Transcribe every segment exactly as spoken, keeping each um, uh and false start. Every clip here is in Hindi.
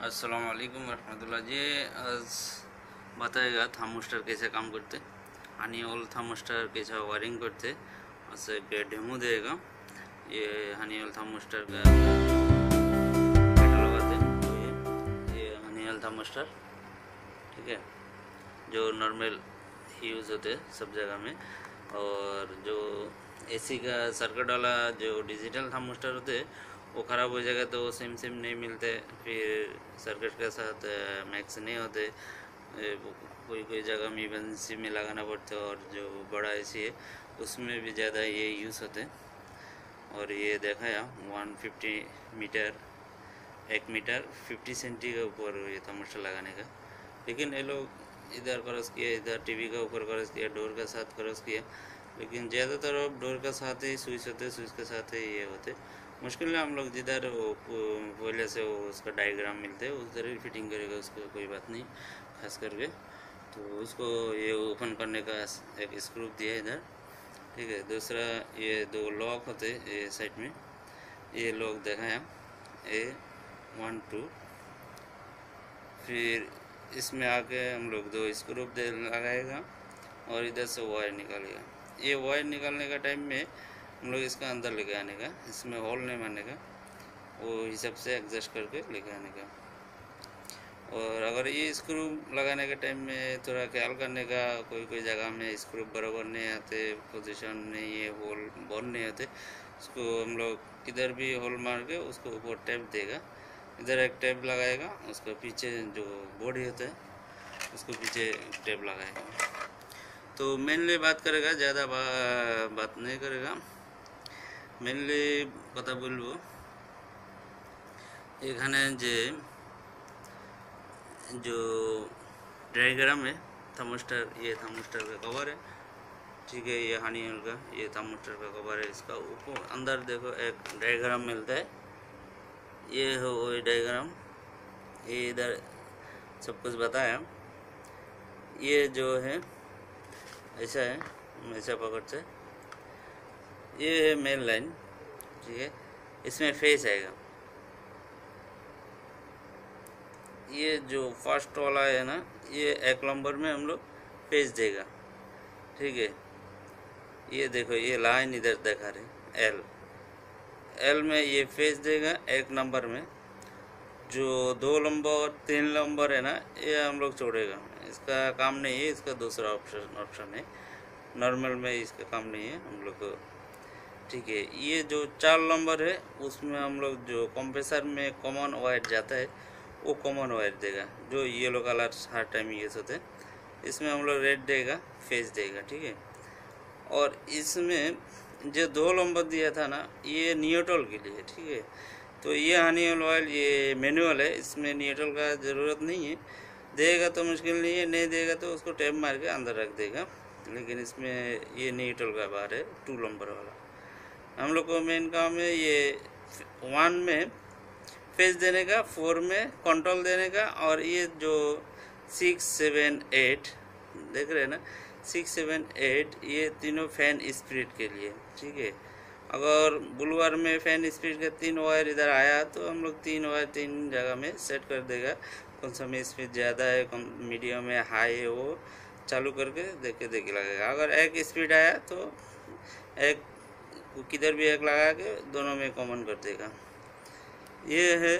अस्सलाम वालेकुम रहमतुल्लाह जी। आज बताएगा थार्मोस्टर कैसे काम करते, हनी ऑयल थार्मोस्टर कैसे वायरिंग करते, ऐसे एक डेमो देगा। ये हनी ऑयल थार्मोस्टर का लगाते तो ये ये हनी ऑयल थार्मोस्टर, ठीक है, जो नॉर्मल यूज़ होते सब जगह में। और जो एसी का सर्किट वाला जो डिजिटल थार्मोस्टर होते वो ख़राब हो जाएगा तो सिम सिम नहीं मिलते, फिर सर्किट के साथ मैक्स नहीं होते, कोई कोई जगह में इमरजेंसी में लगाना पड़ता है। और जो बड़ा एसी है उसमें भी ज़्यादा ये यूज़ होते। और ये देखा या वन फिफ्टी मीटर एक मीटर फिफ्टी सेंटी के ऊपर ये थर्मोस्टर लगाने का, लेकिन ये लोग इधर क्रॉस किया, इधर टीवी का ऊपर क्रॉस किया, डोर का साथ क्रॉस किया, लेकिन ज़्यादातर अब डोर का साथ ही स्विच होते, स्विच के साथ ही ये होते। मुश्किल है हम लोग जिधर वो पहले से वो उसका डायग्राम मिलते है उधर ही फिटिंग करेगा, उसको कोई बात नहीं खास करके। तो उसको ये ओपन करने का एक स्क्रू दिया इधर, ठीक है। दूसरा ये दो लॉक होते ये साइड में, ये लॉक देखा है ए वन टू, फिर इसमें आके हम लोग दो स्क्रू दे लगाएगा और इधर से वायर निकालेगा। ये वायर निकालने का टाइम में हम लोग इसका अंदर लेके आने का, इसमें होल नहीं मारने का, वो हिसाब से एडजस्ट करके लेके आने का। और अगर ये स्क्रू लगाने के टाइम में थोड़ा ख्याल करने का, कोई कोई जगह में स्क्रू बराबर नहीं आते, पोजीशन में ये होल बंद नहीं होते, उसको हम लोग इधर भी होल मार के उसको ऊपर टेप देगा, इधर एक टेप लगाएगा, उसको पीछे जो बॉडी होता है उसको पीछे टेप लगाएगा। तो मेनली बात करेगा, ज़्यादा बा, बात नहीं करेगा, मेनली কথা বলবো এখানে যে जो डायग्राम है थर्मोस्टर, ये थर्मोस्टर का कवर है, ठीक है, ये हनी ऑयल का ये थर्मोस्टर का कवर है। इसका ऊपर अंदर देखो एक डायग्राम मिलता है, ये हो वो डायग्राम, ये इधर सब कुछ बताया। ये जो है ऐसा है, ऐसा पकड़ते, ये है मेन लाइन, ठीक है, इसमें फेस आएगा। ये जो फर्स्ट वाला है ना, ये एक नंबर में हम लोग फेस देगा, ठीक है। ये देखो ये लाइन इधर दिखा रहे एल एल में ये फेस देगा एक नंबर में। जो दो नंबर तीन नंबर है ना, ये हम लोग छोड़ेगा, इसका काम नहीं है, इसका दूसरा ऑप्शन ऑप्शन है, नॉर्मल में इसका काम नहीं है हम लोग को, ठीक है। ये जो चार नंबर है उसमें हम लोग जो कंप्रेसर में कॉमन वायर जाता है वो कॉमन वायर देगा, जो येलो कलर हर टाइम यूज होते हैं। इसमें हम लोग रेड देगा, फेस देगा, ठीक है। और इसमें जो दो नंबर दिया था ना, ये न्यूट्रल के लिए, ठीक है। तो ये हनी ऑयल ये मैनुअल है, इसमें न्यूट्रल का ज़रूरत नहीं है, देगा तो मुश्किल नहीं है, नहीं देगा तो उसको टेप मार के अंदर रख देगा, लेकिन इसमें ये न्यूट्रल का बार है टू नंबर वाला। हम लोग को मेन काम है ये वन में फेस देने का, फोर में कंट्रोल देने का, और ये जो सिक्स सेवन एट देख रहे हैं ना, सिक्स सेवन एट ये तीनों फैन स्पीड के लिए, ठीक है। अगर बुलवार में फैन स्पीड के तीन वायर इधर आया तो हम लोग तीन वायर तीन जगह में सेट कर देगा, कौन सा में स्पीड ज़्यादा है, कौन मीडियम है, हाई है, वो चालू करके देख के देख लगेगा। अगर एक स्पीड आया तो एक किधर भी एक लगा के दोनों में कॉमन कर देगा। ये है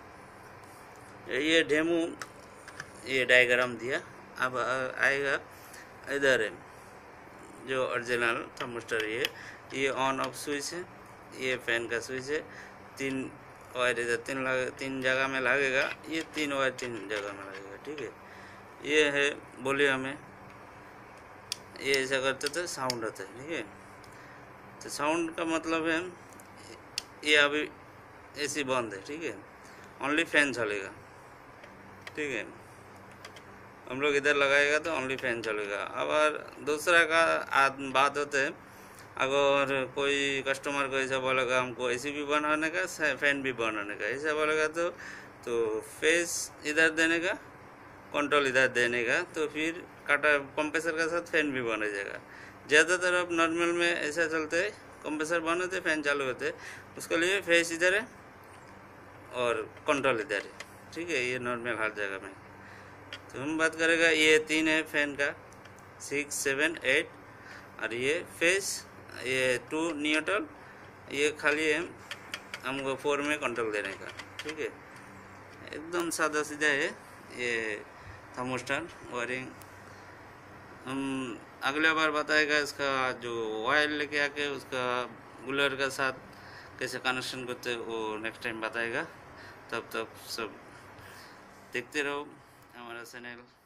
ये डेमो, ये डायग्राम दिया। अब आएगा इधर है जो ओरिजिनल थर्मोस्टर, ये ये ऑन ऑफ स्विच है, ये फैन का स्विच है, तीन वायर इधर तीन लगे, तीन जगह में लगेगा, ये तीन वायर तीन जगह में लगेगा, ठीक है। ये है वॉल्यूम में, ये ऐसा करते थे साउंड होता है, ठीक है। तो साउंड का मतलब है ये अभी एसी बंद है, ठीक है, ओनली फैन चलेगा, ठीक है। हम लोग इधर लगाएगा तो ओनली फैन चलेगा। अब दूसरा का बात होता है, अगर कोई कस्टमर को ऐसा बोलेगा हमको एसी भी बनाने का, फैन भी बनाने का, ऐसा बोलेगा तो तो फेस इधर देने का, कंट्रोल इधर देने का, तो फिर काटा कंप्रेसर के साथ फैन भी बना जाएगा। ज़्यादातर अब नॉर्मल में ऐसा चलते है, कंप्रेसर बंद होते फैन चालू होते, उसके लिए फेस इधर है और कंट्रोल इधर है, ठीक है, ये नॉर्मल हर जगह में। तो हम बात करेगा, ये तीन है फैन का, सिक्स सेवन एट, और ये फेस, ये टू न्यूट्रल, ये खाली है हमको फोर में कंट्रोल देने का। ठीक है, एकदम सादा सीधा है ये थर्मोस्टेट वायरिंग। हम अगले बार बताएगा इसका जो वायर लेके आके उसका कूलर का साथ कैसे कनेक्शन करते हैं, वो नेक्स्ट टाइम बताएगा। तब तक सब देखते रहो हमारा चैनल।